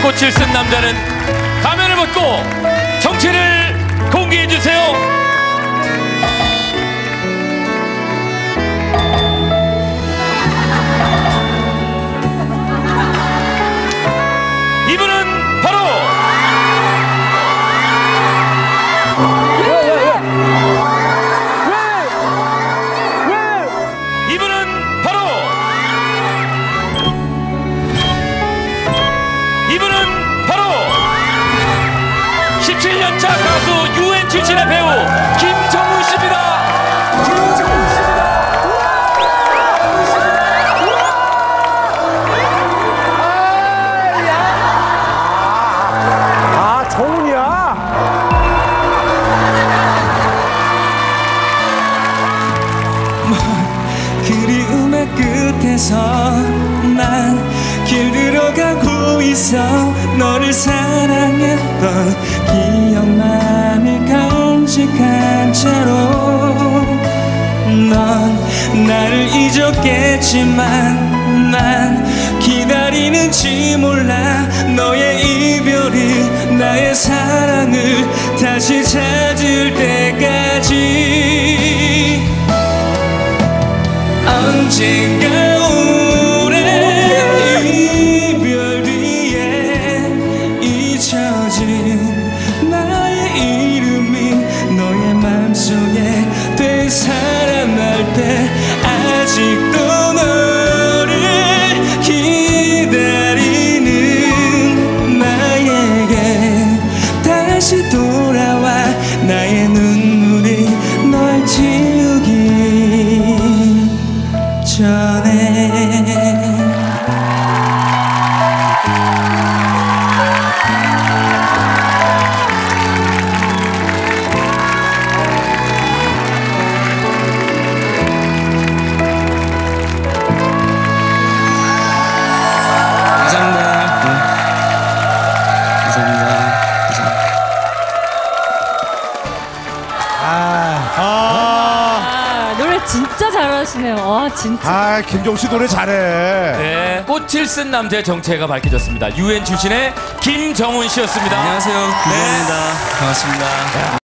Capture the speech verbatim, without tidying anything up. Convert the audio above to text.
꽃을 쓴 남자는 가면을 벗고 정체를 공개해주세요. 이분은 바로 이분은 바로 이분은 바로 십칠 년차 가수 유엔 출신의 배우 김정훈 씨입니다. 김정훈 씨입니다. 아, 정훈이야? 그리움의 끝에서 난 길 들어가고 있어. 너를 사랑했던 기억만을 간직한 채로 넌 나를 잊었겠지만 난 기다리는지 몰라. 너의 이별이 나의 사랑을 다시 찾을 때까지. 언젠가 오래 이별 뒤에 잊혀진 나의 이름이 너의 맘속에 되살아날 때 아직도 너를 기다리는 나에게 다시 돌아와. 나의 눈물이 널 지우기 전에. 진짜 잘하시네요. 와, 진짜. 아, 김정훈 씨 노래 잘해. 네, 꽃을 쓴 남자의 정체가 밝혀졌습니다. 유엔 출신의 김정훈 씨였습니다. 안녕하세요, 김정훈입니다. 반갑습니다.